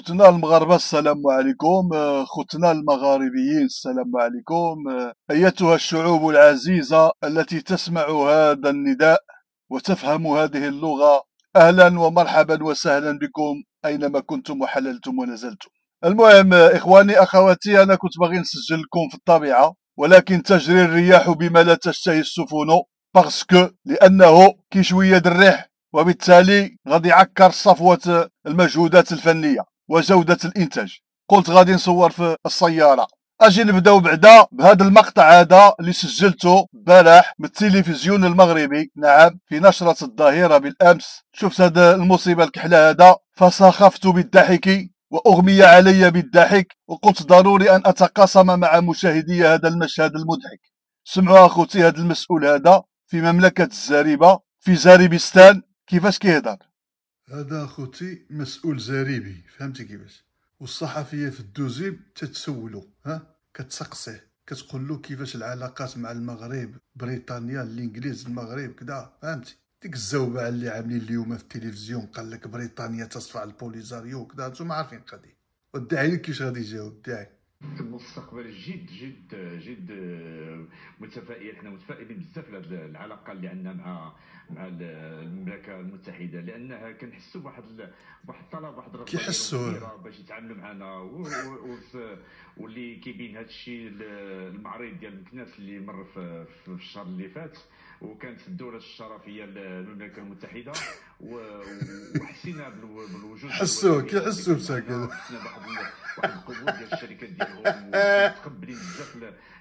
خوتنا المغاربة السلام عليكم. خوتنا المغاربيين السلام عليكم. أيتها الشعوب العزيزة التي تسمع هذا النداء وتفهم هذه اللغة، أهلا ومرحبا وسهلا بكم أينما كنتم وحللتم ونزلتم. المهم إخواني أخواتي، أنا كنت باغي نسجل لكم في الطبيعة، ولكن تجري الرياح بما لا تشتهي السفن، باسكو لأنه كي شوية الريح، وبالتالي غادي يعكر صفوة المجهودات الفنية وجودة الإنتاج. قلت غادي نصور في السيارة. اجي نبداو بعدا بهذا المقطع هذا اللي سجلته البارح من التلفزيون المغربي، نعم، في نشرة الظهيرة بالامس. شفت هذا المصيبة الكحلة هذا فسخفت بالضحك واغمي علي بالضحك، وقلت ضروري ان اتقاسم مع مشاهدي هذا المشهد المضحك. سمعوا اخوتي هذا المسؤول هذا في مملكة الزريبة في زاريبستان كيفاش كيهضر. هذا اخوتي مسؤول زريبي، فهمتي كيفاش؟ والصحفيه في الدوزيب تتسولو، كتسقسيه، كتقول له كيفاش العلاقات مع المغرب، بريطانيا، الانجليز، المغرب كذا، فهمتي؟ ديك الزوبعه اللي عاملين اليوم في التلفزيون قال لك بريطانيا تصفع البوليزاريو كذا، نتوما عارفين القضيه. ودعي لك كيفاش غادي يجاوب، دعي. المستقبل جد جد جد متفائل. احنا متفائلين بزاف لهاد العلاقه اللي عندنا مع المملكه المتحده، لانها كنحسوا بواحد الطلب، واحد الرغبه كبيره باش يتعاملوا معنا، واللي كيبين هذا الشيء المعرض ديال الكناس اللي مر في الشهر اللي فات، وكانت الدوله الشرفيه للمملكه المتحده، وحسينا بالوجود. كيحسوا بساكن واحد القبول ديال الشركات ديالهم، متقبلين بزاف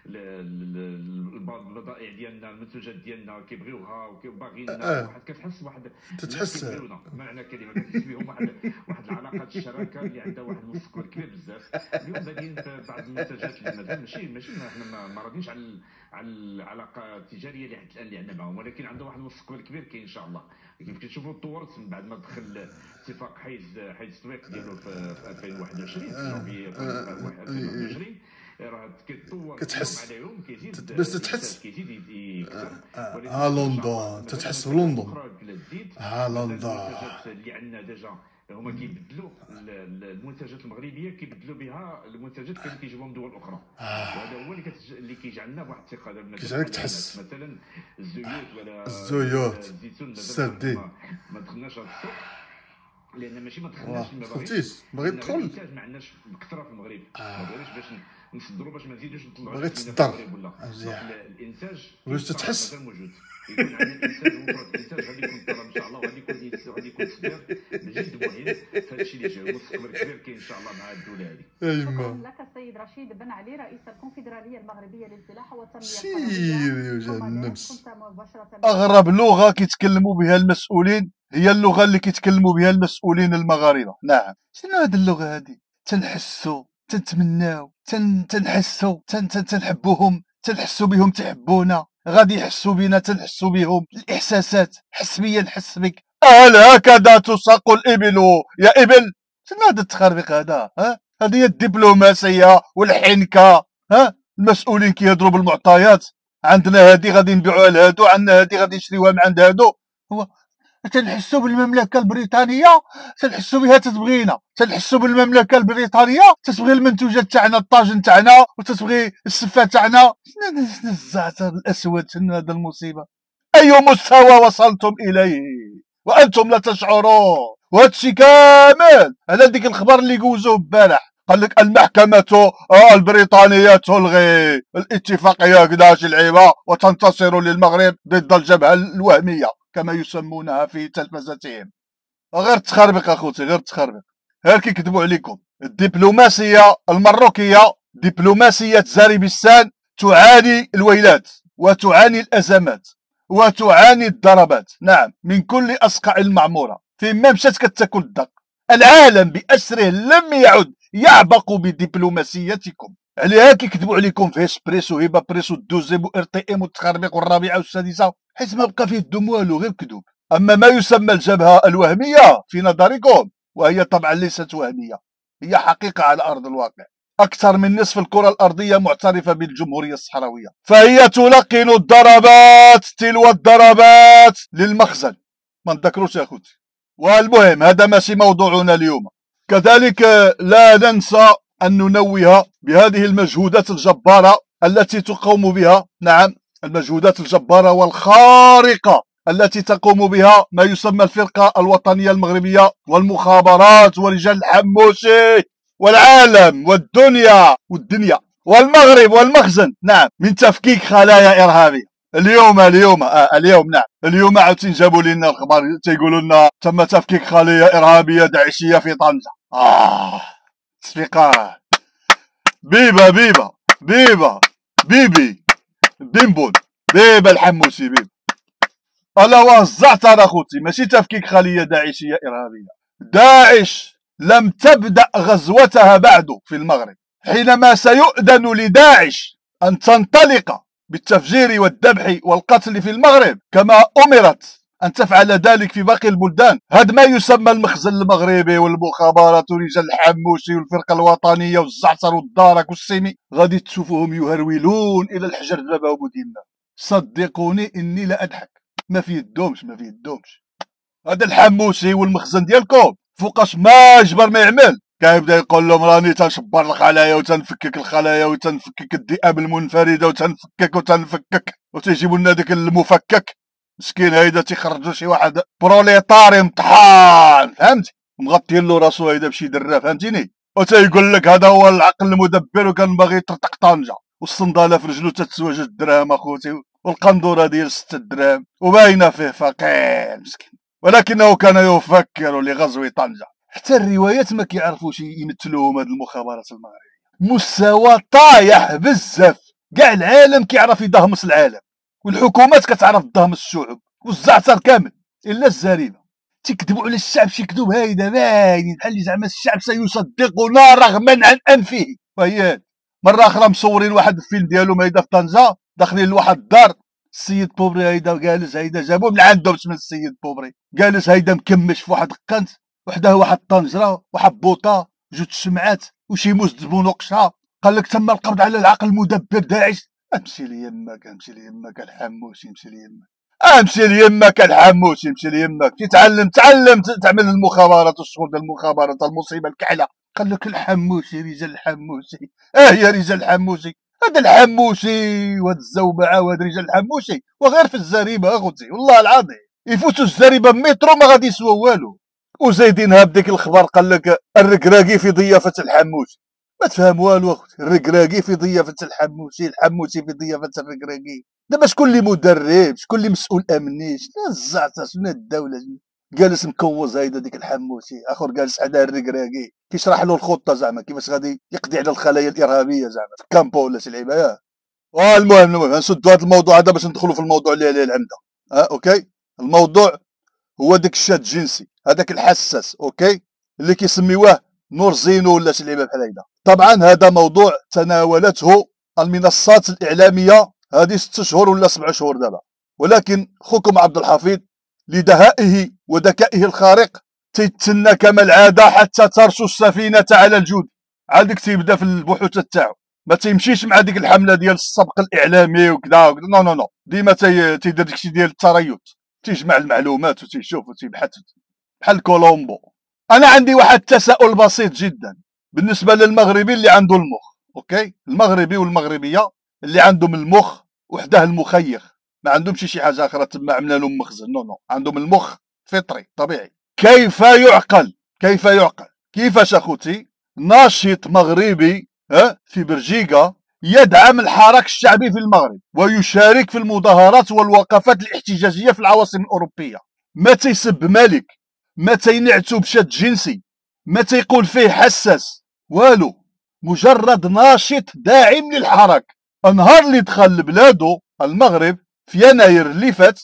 البضائع ديالنا، المنتوجات ديالنا كيبغيوها وكيباغيين. واحد كتحس واحد تتحس معنى كلمه كتحس بهم واحد العلاقات الشراكه اللي عندها واحد المستقبل كبير بزاف. اليوم بادين في بعض المنتجات اللي مازال ماشي احنا ما راضينش على العلاقه التجاريه اللي حتى الان اللي عندنا معهم، ولكن عندها واحد المستقبل كبير كاين ان شاء الله. كيف كتشوفوا تطورت من بعد ما دخل اتفاق حيز سويق ديالو في 2021 في جونفي 2021. راه كيتطور كتحس عليهم، كيزيد باش تتحس كيزيد يكثر. لندن تتحس بلندن، لندن المنتجات اللي عندنا ديجا هما كيبدلوا المنتجات المغربيه، كيبدلوا بها المنتجات اللي كيجيبوهم من دول اخرى. وهذا هو اللي كيجعلنا بواحد الثقه. كيجعلك تحس مثلا الزيوت ولا الزيتون، السردين ما دخلناش هذا السوق، لان ماشي ما دخلناش المغرب، باغي تدخل الانتاج ما عندناش بكثره في المغرب. ما بغيناش باش نصدروا، باش ما نزيدوش نطلعوا، باغي تصدر ولا الانتاج باش تتحس مازال موجود. يكون عندنا الانتاج وفرة الانتاج غادي يكون طلب ان شاء الله، وغادي يكون تصدير جد مهم في هذا الشيء اللي جاي. مستقبل كبير كاين ان شاء الله مع الدوله هذه. شكرا لك السيد رشيد بن علي، رئيس الكونفدراليه المغربيه للفلاحه والتنميه سيري وجه النمس. اغرب لغه كيتكلموا بها المسؤولين هي اللغه اللي كيتكلموا بها المسؤولين المغاربه. نعم، شنو هذه اللغه هذه؟ تنحسوا، تنتمناو، تنحسوا، تنحبوهم، تنحسوا بهم، تحبونا، غادي يحسوا بنا، تنحسوا بهم. الاحساسات، حس بيا نحس بك. هل هكذا تساق الابل يا ابل؟ شنو هذا التخربيق هذا؟ هذه هي الدبلوماسيه والحنكه. المسؤولين كيهضروا بالمعطيات، عندنا هذه غادي نبيعوها لهادو، عندنا هذه غادي نشريوها من عند هادو. هو تنحسوا بالمملكه البريطانيه، تنحسوا بها تتبغينا، تنحسوا بالمملكه البريطانيه تتبغي المنتوجات تاعنا، الطاجن تاعنا، وتتبغي السفه تاعنا. شنو الزعتر الاسود؟ شنو هذا المصيبه؟ اي مستوى وصلتم اليه وانتم لا تشعرون؟ وهادشي كامل على ديك الخبر اللي جوزوه البارح. قال لك المحكمة البريطانية تلغي الاتفاقية كدا شي لعيبة وتنتصر للمغرب ضد الجبهة الوهمية كما يسمونها في تلفزتهم. غير تخربق اخوتي، غير تخربق، غير كيكذبوا عليكم. الدبلوماسية المروكية، دبلوماسية زاريبستان، تعاني الويلات وتعاني الأزمات وتعاني الضربات، نعم، من كل أصقاع المعمورة. فيما مشات كتاكل الدق. العالم بأسره لم يعد يعبق بدبلوماسيتكم. عليها كيكذبوا عليكم في اسبريسو، هبه بريسو، الدوزيم، وار تي ام، والتخربيق، والرابعه والسادسه، حيت ما بقى فيه الدم والو، غير كذوب. اما ما يسمى الجبهه الوهميه في نظركم، وهي طبعا ليست وهميه، هي حقيقه على ارض الواقع. اكثر من نصف الكره الارضيه معترفه بالجمهوريه الصحراويه، فهي تلقن الضربات تلو الضربات للمخزن. ما نذكروش يا اخوتي. والمهم هذا ماشي موضوعنا اليوم. كذلك لا ننسى أن ننوه بهذه المجهودات الجبارة التي تقوم بها، نعم، المجهودات الجبارة والخارقة التي تقوم بها ما يسمى الفرقة الوطنية المغربية والمخابرات ورجال الحموشي والعالم والدنيا والمغرب والمخزن، نعم، من تفكيك خلايا إرهابية. اليوم نعم، اليوم عاوتاني جابوا لنا الخبر تيقولوا لنا تم تفكيك خلية إرهابية داعشية في طنجة. تصفيقات. بيبا بيبا بيبا بيبي بيمبون بيبا الحموسي بيبا. ألا والزعتر أخوتي، ماشي تفكيك خلية داعشية إرهابية. داعش لم تبدأ غزوتها بعد في المغرب. حينما سيؤذن لداعش أن تنطلق بالتفجير والذبح والقتل في المغرب كما أمرت أن تفعل ذلك في باقي البلدان، هذا ما يسمى المخزن المغربي والمخابرات ورجال الحموشي والفرقة الوطنية والزعتر والدارك والسيمي غادي تشوفوهم يهرولون إلى الحجر دابا وبودينا. صدقوني إني لا أضحك، ما في يدومش. هذا الحموشي والمخزن ديالكم فوقاش ما جبر ما يعمل كيبدا يقول لهم راني تنشبر الخلايا وتنفكك الخلايا وتنفكك الذئاب المنفرده وتنفكك وتيجيبوا لنا داك المفكك مسكين هيدا تيخرجوا شي واحد بروليطاري مطحان، فهمتي، مغطيين له راسو هيدا بشي درا، فهمتيني، وتيقول لك هذا هو العقل المدبر وكان باغي يطرطق طنجه والصنداله في رجلو تتسوى 2 دراهم اخوتي والقندوره ديال 6 دراهم وباينه فيه فقير مسكين، ولكنه كان يفكر لغزو طنجة. حتى الروايات ما كيعرفوش يمثلوهم هاد المخابرات المغربية، مستوى طايح بزاف. كاع العالم كيعرف يدهمس العالم والحكومات كتعرف تدهمس الشعوب والزعتر كامل الا الزريبه. تيكذبوا على الشعب شي كذوب هايده باينين بحال اللي زعما الشعب سيصدقنا رغما عن انفه. وهي مره اخرى مصورين واحد الفيلم ديالهم هيدا في طنجه داخلين لواحد الدار، السيد بوبري هيدا جالس، هيدا جابوه من عندهم من السيد بوبري جالس هيدا مكمش في واحد القنت وحده واحد الطنجره واحد بوطه 2 شمعات وشي موس دبون وقشها. قال لك تم القبض على العقل المدبر داعش. امشي ليماك الحموسي، امشي ليماك الحموسي، امشي ليماك تتعلم تعمل المخابرات والشغل ديال المخابرات المصيبه الكحله. قال لك الحموسي رجال الحموسي، يا رجال الحموسي، هذا الحموسي وهاد الزوبعه وهاد رجال الحموسي وغير في الزريبه اخوتي والله العظيم يفوتوا الزريبه بمترو ما غادي يسوى والو. وزايدينها بديك الخبر قال لك الركراكي في ضيافه الحموسي. ما تفهم والو اخوتي، الركراكي في ضيافه الحموسي في ضيافه الركراكي. دابا شكون اللي مدرب، شكون اللي مسؤول امني، شنو الزعتر، شنو الدوله، جالس مكوز هيدا ديك الحموسي، اخر جالس حدا الركراكي كيشرح له الخطه زعما كيفاش غادي يقضي على الخلايا الارهابيه زعما في كامبو ولا شي لعيبه. المهم نسدوا هذا الموضوع هذا باش ندخلوا في الموضوع اللي عليه العمده. اوكي، الموضوع هو داك الشات الجنسي هذاك الحساس، اوكي، اللي كيسميوه نور زينو ولا شي لعيبه بحال هيدا. طبعا هذا موضوع تناولته المنصات الاعلاميه هذه 6 شهور ولا 7 شهور دابا، ولكن خوكم عبد الحفيظ لدهائه وذكائه الخارق تيتسنى كما العاده حتى ترسو السفينه على الجود. عادك تيبدا في البحوث تاعو، ما تيمشيش مع ديك الحمله ديال السبق الاعلامي وكذا نو ديما تيدير داكشي ديال التريث، تيجمع المعلومات وتيشوف وتيبحث بحال كولومبو. انا عندي واحد التساؤل بسيط جدا بالنسبه للمغربي اللي عنده المخ، اوكي، المغربي والمغربيه اللي عندهم المخ وحده المخيخ، ما عندهمش شي حاجه اخرى تما عملنا لهم مخزن، نو عندهم المخ فطري طبيعي. كيف يعقل كيفاش اخوتي ناشط مغربي في بلجيكا يدعم الحراك الشعبي في المغرب ويشارك في المظاهرات والوقفات الاحتجاجيه في العواصم الاوروبيه، ما تيسب مالك، ما تينعتو بشات جنسي، ما تيقول فيه حساس والو، مجرد ناشط داعم للحراك. النهار اللي دخل لبلادو المغرب في يناير اللي فات،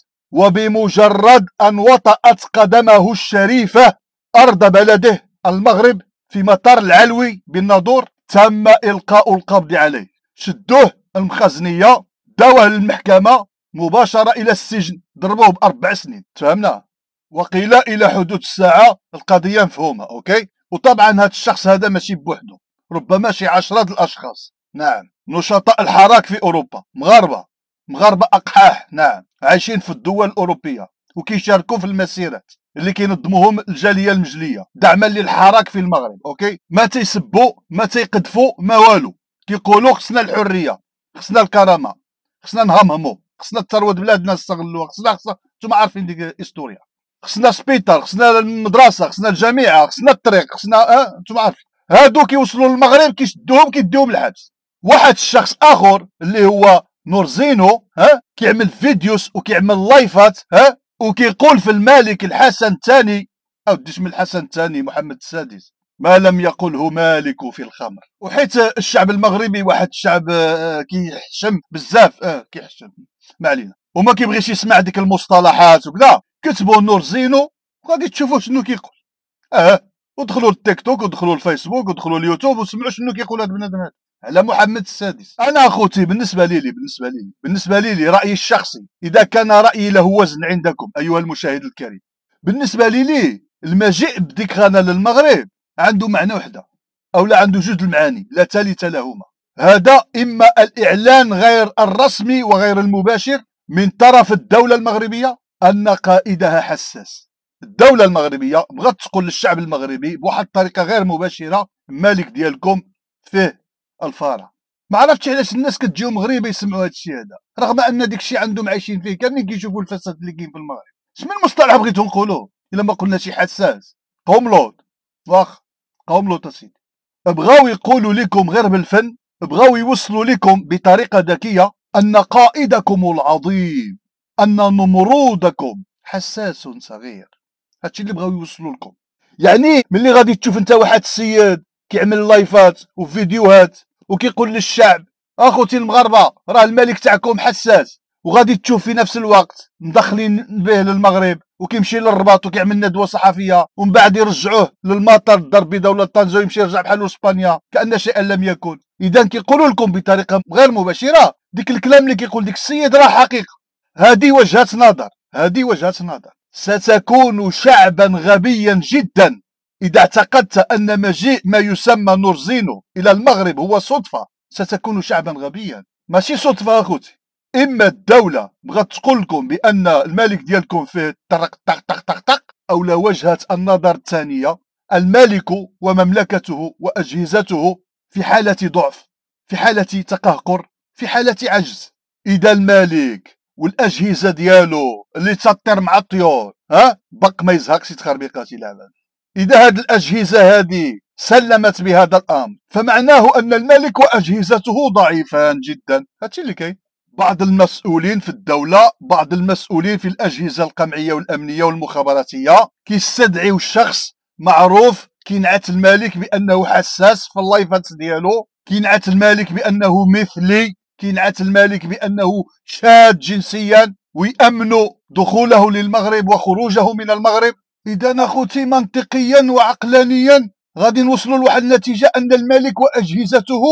وبمجرد أن وطأت قدمه الشريفة أرض بلده المغرب في مطار العلوي بالناظور، تم إلقاء القبض عليه، شدوه المخزنية، داوه للمحكمة مباشرة إلى السجن، ضربوه ب4 سنين، تفهمنا، وقيل إلى حدود الساعة القضية مفهومة، أوكي. وطبعا هذا الشخص هذا ماشي بوحده، ربما شي 10 الأشخاص، نعم، نشطاء الحراك في أوروبا، مغاربة أقحاح، نعم، عايشين في الدول الأوروبية وكيشاركوا في المسيرات. اللي كينظموهم الجاليه المجليه دعما للحراك في المغرب. اوكي، ما تيسبوا ما تيقذفوا ما والو، كيقولوا خصنا الحريه، خصنا الكرامه، خصنا نهمهموا، خصنا الثروه بلادنا نستغلوها، خصنا نتوما عارفين ديك الهيستوريا، خصنا سبيطار، خصنا المدرسه، خصنا الجامعه، خصنا الطريق، خصنا نتوما عارفين. هادو كيوصلوا للمغرب كيشدوهم كيديوهم للحبس. واحد الشخص اخر اللي هو نورزينو كيعمل فيديوز وكيعمل لايفات وكيقول في الملك الحسن الثاني، او ديش من الحسن الثاني محمد السادس، ما لم يقله مالك في الخمر. وحيت الشعب المغربي واحد الشعب كيحشم بزاف، كيحشم ما علينا، وما كيبغيش يسمع ديك المصطلحات وكذا، كتبوا نورزينو وغادي تشوفوا شنو كيقول. ودخلوا التيك توك ودخلوا الفيسبوك ودخلوا اليوتيوب وسمعوا شنو كيقول هذا البنادم هذا على محمد السادس. انا اخوتي بالنسبه لي رايي الشخصي، اذا كان رايي له وزن عندكم ايها المشاهد الكريم، بالنسبه لي المجيء بديك غانا للمغرب عنده معنى وحده او لا عنده جوج المعاني لا ثالث لهما. هذا اما الاعلان غير الرسمي وغير المباشر من طرف الدوله المغربيه ان قائدها حساس. الدوله المغربيه بغات تقول للشعب المغربي بواحد الطريقه غير مباشره الملك ديالكم فيه الفاره. ما عرفتش علاش الناس كتجيو مغربه يسمعوا هذا الشيء هذا، رغم ان ديك الشيء عندهم عايشين فيه كاملين، كيشوفوا الفساد اللي كاين في المغرب. اش من مصطلح بغيتو نقولوه الا ما قلنا شي حساس؟ قوم لوط، واخ قوم لوط اسيدي، بغاو يقولوا لكم غير بالفن، بغاو يوصلوا لكم بطريقه ذكيه ان قائدكم العظيم، ان نمرودكم حساس صغير. هادشي اللي بغاو يوصلوا لكم. يعني ملي غادي تشوف انت واحد السيد كيعمل لايفات وفيديوهات وكيقول للشعب اخوتي المغاربه راه الملك تاعكم حساس، وغادي تشوف في نفس الوقت مدخلين به للمغرب وكيمشي للرباط وكيعمل ندوه صحفيه ومن بعد يرجعوه للمطار الدار البيضاء ولا طنجه ويمشي يرجع بحال اسبانيا كان شيئا لم يكن. اذا كيقولوا لكم بطريقه غير مباشره ديك الكلام اللي كيقول ديك السيد راه حقيقه. هذه وجهه نظر. ستكون شعبا غبيا جدا إذا اعتقدت أن مجيء ما يسمى نورزينو إلى المغرب هو صدفة. ستكون شعبا غبيا، ماشي صدفة أخوتي. إما الدولة بغات تقول لكم بأن الملك ديالكم فيه طق طق طق طق طق، أو لا وجهة النظر الثانية، الملك ومملكته وأجهزته في حالة ضعف، في حالة تقهقر، في حالة عجز. إذا الملك والأجهزة ديالو اللي تطير مع الطيور بق ما يزهقش يتخربيقات العباد، إذا هذه الأجهزة هذه سلمت بهذا الأمر فمعناه أن الملك وأجهزته ضعيفان جدا. هادشي اللي كاين. بعض المسؤولين في الدولة، بعض المسؤولين في الأجهزة القمعية والأمنية والمخابراتية كيستدعيو شخص معروف كينعت الملك بأنه حساس في اللايفات ديالو، كينعت الملك بأنه مثلي، كينعت الملك بأنه شاذ جنسيا، ويأمنوا دخوله للمغرب وخروجه من المغرب. إذا أخوتي منطقيا وعقلانيا غادي نوصلوا لواحد النتيجة أن الملك وأجهزته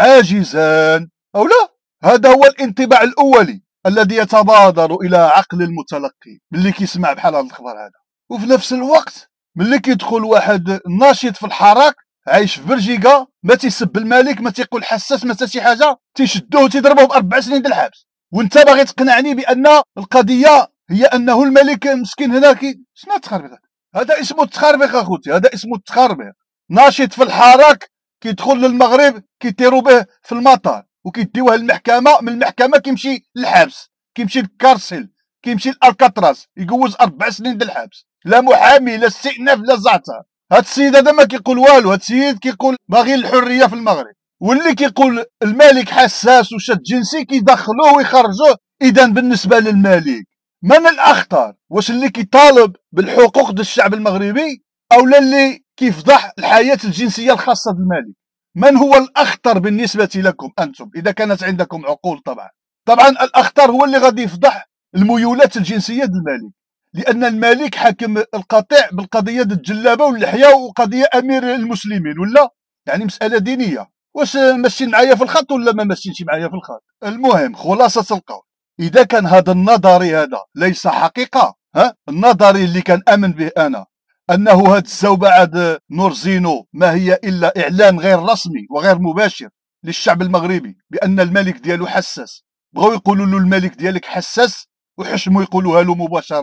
عاجزان أو لا. هذا هو الانطباع الأولي الذي يتبادر إلى عقل المتلقي ملي كيسمع بحال هذا الخبر هذا. وفي نفس الوقت ملي كيدخل واحد ناشط في الحراك عايش في بلجيكا ما تيسب الملك، ما تيقول حساس، ما شي حاجه، تيشدوه تيضربوه ب4 سنين ديال الحبس. وانت باغي تقنعني بان القضيه هي انه الملك مسكين هنا شنو التخربيق هذا؟ اسمه التخربيق اخوتي، هذا اسمه التخربيق. ناشط في الحراك كيدخل للمغرب كيطيروا به في المطار وكيديوه للمحكمه، من المحكمه كيمشي للحبس، كيمشي للكارسل، كيمشي للالكاتراس، يجوز 4 سنين ديال الحبس، لا محامي لا استئناف لا زعتر. هاد السيد هذا ما كيقول والو، هاد السيد كيقول باغي الحريه في المغرب، واللي كيقول الملك حساس وشاد جنسي كيدخلوه ويخرجوه. اذا بالنسبه للملك من الاخطر؟ واش اللي كيطالب بالحقوق ديال الشعب المغربي او اللي كيفضح الحياه الجنسيه الخاصه بالملك؟ من هو الاخطر بالنسبه لكم انتم اذا كانت عندكم عقول؟ طبعا الاخطر هو اللي غادي يفضح الميولات الجنسيه ديال الملك، لان الملك حاكم القطيع بالقضيه ديال الجلابه واللحيه وقضيه امير المسلمين، ولا يعني مساله دينيه. واش ماشيين معايا في الخط ولا ما ماشيينش معايا في الخط؟ المهم خلاصه القول، اذا كان هذا النظري هذا ليس حقيقه، النظري اللي كان امن به انا انه هاد الزوبعه نورزينو ما هي الا اعلان غير رسمي وغير مباشر للشعب المغربي بان الملك ديالو حساس، بغاو يقولوا له الملك ديالك حساس وحشموا يقولوها له مباشره.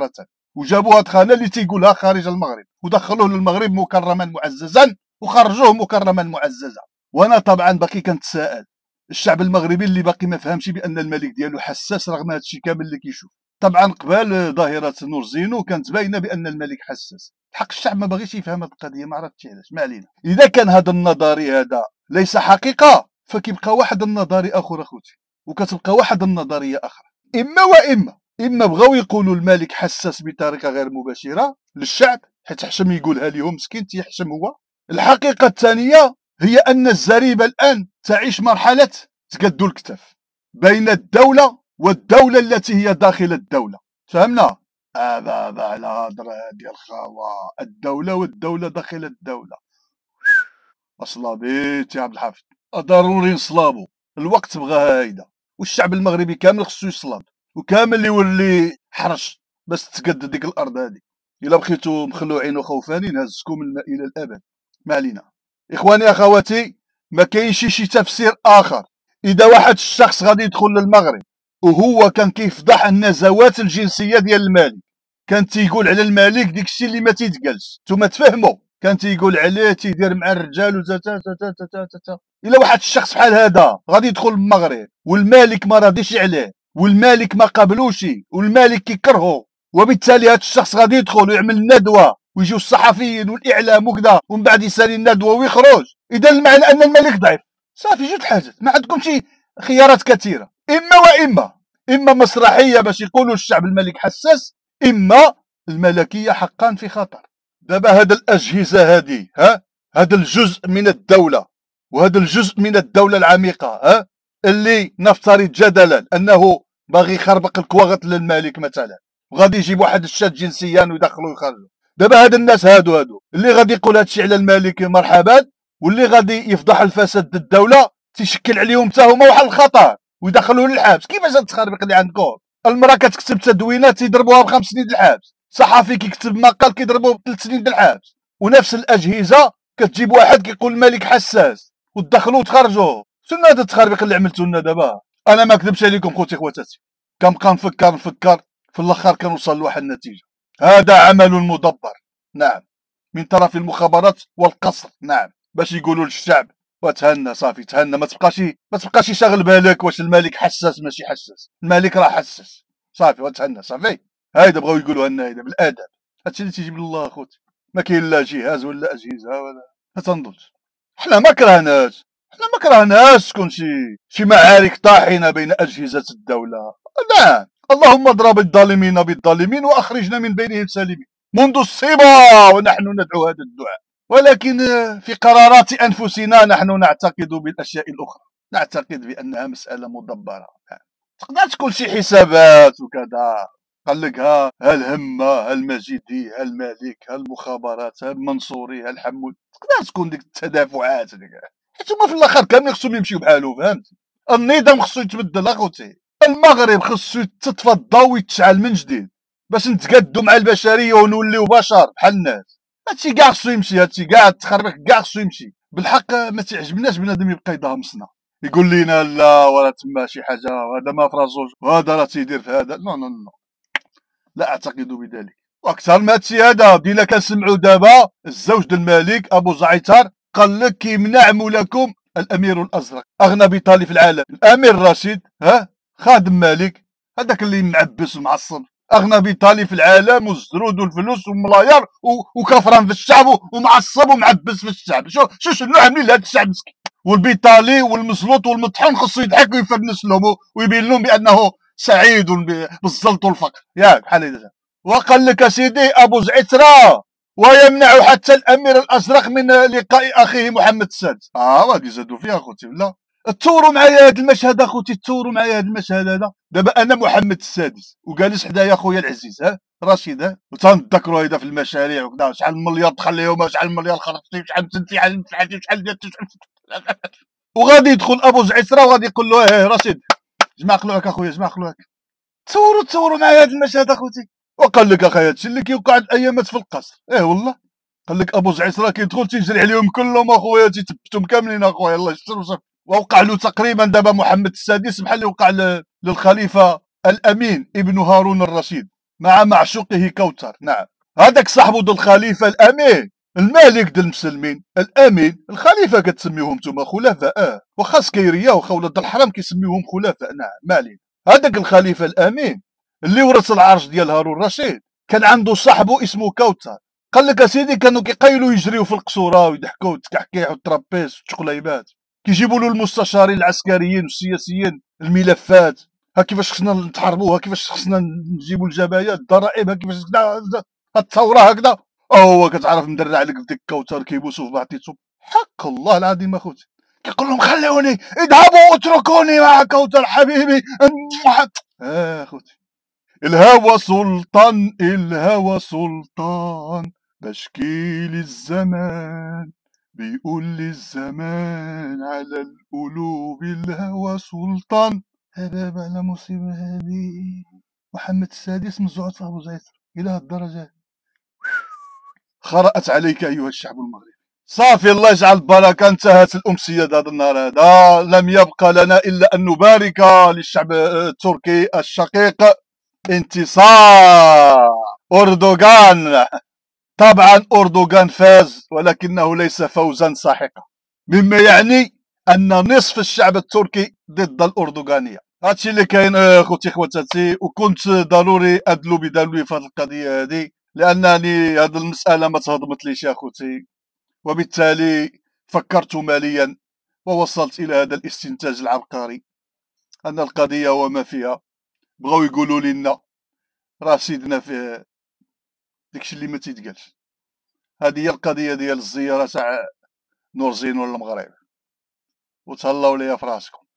وجابوا هاد خانه اللي تيقولها خارج المغرب ودخلوه للمغرب مكرما معززا وخرجوه مكرما معززا. وانا طبعا باقي كنتساءل الشعب المغربي اللي باقي ما فهمش بان الملك ديالو حساس رغم هذا الشيء كامل اللي كيشوف. طبعا قبل ظاهره نور زينو كانت باينه بان الملك حساس، الحق الشعب ما باغيش يفهم هذه القضيه، ما عرفتش علاش. ما علينا. اذا كان هذا النظري هذا ليس حقيقه فكيبقى واحد النظري اخر اخوتي، وكتبقى واحد النظريه اخرى. اما بغاو يقولوا الملك حساس بطريقه غير مباشره للشعب حيت حشم يقولها لهم مسكين تيحشم هو. الحقيقه الثانيه هي ان الزريبه الان تعيش مرحله تقدو الكتف بين الدوله والدوله التي هي داخل الدوله. فهمنا؟ بابا على هضره ديال خاوه، الدوله والدوله داخل الدوله. اصلابيت يا عبد الحافظ، ضروري نصلابو، الوقت بغاها هيدا، والشعب المغربي كامل خصو يصلاب وكامل يولي حرش باش تقد ديك الارض هذه. الا بقيتو مخلوعين وخوفانين هزكم الماء الى الابد. ما علينا. اخواني اخواتي، ما كاينش شي تفسير اخر. اذا واحد الشخص غادي يدخل للمغرب وهو كان كيفضح النزوات الجنسيه ديال الملك، كان تيقول على الملك ديكشي اللي ما تيتقالش، نتوما تفهموا، كان تيقول عليه تيدير مع الرجال وتا. الا واحد الشخص بحال هذا غادي يدخل المغرب والملك ما راضيش عليه والملك ما قابلوش والملك كيكرهو، وبالتالي هذا الشخص غادي يدخل ويعمل ندوه ويجيو الصحفيين والاعلام وكذا ومن بعد يسالي الندوه ويخرج، اذا المعنى ان الملك ضعيف. صافي، جوج حاجات، ما عندكمش خيارات كثيره، اما مسرحيه باش يقولوا الشعب الملك حساس، اما الملكيه حقا في خطر. دابا هاد الاجهزه هذه هذا الجزء من الدوله وهذا الجزء من الدوله العميقه اللي نفترض جدلا انه باغي يخربق الكواغط للملك مثلا، وغادي يجيب واحد الشات جنسيا ويدخلوا ويخرجوا. دابا هاد الناس هادو اللي غادي يقول هادشي على الملك مرحبا، واللي غادي يفضح الفساد الدوله تيشكل عليهم حتى هما واحد الخطر ويدخلوه للحبس. كيفاش هاد التخربيق اللي عندكم؟ المراه كتكتب تدوينات تيضربوها ب5 سنين الحبس، صحفي كيكتب مقال كيضربوه ب3 سنين الحبس، ونفس الاجهزه كتجيب واحد كيقول الملك حساس وتدخلوه وتخرجوه. شنو هذا التخربيق اللي عملتو لنا دابا؟ انا ما كذبش عليكم خوتي خواتاتي، كنبقى نفكر في الاخر كنوصل لواحد النتيجه. هذا عمل مدبر، نعم، من طرف المخابرات والقصر، نعم، باش يقولوا للشعب وتهنى. صافي تهنى، ما تبقاش شاغل بالك واش الملك حساس ماشي حساس، الملك راه حساس. صافي وتهنى. صافي، هايدا بغاو يقولوا لنا هيدا بالادب. هادشي اللي تيجي من الله اخوتي، ما كاين لا جهاز ولا اجهزه ولا ما تنظنش. حنا ما كرهناش تكون شي معارك طاحنه بين اجهزه الدوله. نعم، اللهم اضرب الظالمين بالظالمين واخرجنا من بينهم سالمين منذ الصبا ونحن ندعو هذا الدعاء. ولكن في قرارات انفسنا نحن نعتقد بالاشياء الاخرى، نعتقد بانها مساله مدبره. تقدر تكون شي حسابات وكذا، قال لك ها الهمه، ها المجيدي، ها الملك، ها المخابرات، ها المنصوري، ها الحمول، تقدر تكون ديك التدافعات ديك، حيت هما في الاخر كاملين خصهم يمشيو بحالو. فهمتي؟ النظام خصو يتبدل اخوتي، المغرب خصو يتفضى ويتشعل من جديد باش نتقادوا مع البشريه ونوليو بشر بحال الناس. هادشي كاع خصو يمشي، هادشي كاع التخربيق كاع خصو يمشي. بالحق ما تعجبناش بنادم يبقى يدهمصنا يقول لنا لا ولا تما شي حاجه وهذا ما فراسوش وهذا راه تيدير في هذا. نو، لا اعتقد بذلك. واكثر من هادشي هذا بدينا كنسمعوا دابا الزوج د الملك ابو زعتر قال لك كيمنع مولاكم الامير الازرق اغنى بطالي في العالم. الامير رشيد خادم مالك، هذاك اللي معبس ومعصب، اغنى بطالي في العالم والزرود والفلوس وملاير وكفران في الشعب ومعصب ومعبس في الشعب. شنو عاملين لهذا الشعب مسكين؟ والبيطالي والمزلوط والمطحون خصو يضحك ويفرنس لهم ويبين لهم بانه سعيد بالزلط والفقر. ياك بحال هذا. وقال لك اسيدي ابو زعتره ويمنع حتى الامير الازرق من لقاء اخيه محمد السادس. غادي يزادوا فيها اخوتي. لا تصوروا معايا هذا المشهد اخوتي، تصوروا معايا هذا المشهد هذا. دابا انا محمد السادس وجالس حدايا خويا العزيز رشيد وتنذكروا هيدا في المشاريع وكذا، شحال من مليار دخل لهم، شحال من مليار خرجتي، شحال مسنتي، شحال وغادي يدخل ابو زعتره وغادي يقول له رشيد جمع قلوعك اخويا، جمع قلوعك. تصوروا معايا هذا المشهد اخوتي. وقال لك اخي هادشي اللي كيوقع الايامات في القصر. والله قال لك ابو زعتره كيدخل تيجري عليهم كلهم اخويا، تيثبتهم كاملين اخويا، الله يستر وصافي. ووقع له تقريبا دابا محمد السادس بحال اللي وقع للخليفه الامين ابن هارون الرشيد. مع معشوقه كوثر. نعم، هذاك صاحبو د الخليفة الأمين، الملك د المسلمين الأمين. الخليفة كتسميوهم نتوما خلفاء، واخا سكيرية واخا ولاد الحرام كيسميوهم خلفاء. نعم، مالين. هذاك الخليفة الأمين اللي ورث العرش ديال هارون الرشيد كان عنده صاحبو اسمه كوثر. قال لك اسيدي كانوا كيقيلوا يجريو في القصورة ويضحكوا والتكحكيح والترابيس والتقليبات، كيجيبوا له المستشارين العسكريين والسياسيين الملفات، ها كيفاش خصنا نتحاربوا، ها كيفاش خصنا نجيبوا الجبايا الضرائب، ها كيفاش الثوره هكذا. هو كتعرف مدرع لك في ديك الكوثر كيبوسوا في بعضياتهم. حق الله العظيم اخوتي، كيقول لهم خلوني اذهبوا اتركوني مع كوثر حبيبي. اخوتي، الهوى سلطان، الهوى سلطان، بشكي للزمان، بيقول لي الزمان على القلوب الهوى سلطان. هباب على مصيبة هذه. محمد السادس من زعوة أبو زيتر إلى هالدرجة. خرأت عليك أيها الشعب المغربي. صافي، الله يجعل البركة. انتهت الأمسية هذا النهار هذا. لم يبقى لنا إلا أن نبارك للشعب التركي الشقيق انتصار أردوغان. طبعا أردوغان فاز، ولكنه ليس فوزا ساحقا، مما يعني أن نصف الشعب التركي ضد الأردوغانية. هادشي اللي كاين اخوتي خواتاتي، وكنت ضروري ادلو بدلوي في هذه القضيه هذه، لانني هذه المساله ما تهضمتليش يا اخوتي، وبالتالي فكرت ماليا ووصلت الى هذا الاستنتاج العبقري ان القضيه وما فيها. بغاو يقولوا لنا راه سيدنا في داكشي اللي ما تيتقالش. هذه هي القضيه ديال الزياره تاع نور زين ولا المغرب، وتهلاو ليا في راسكم.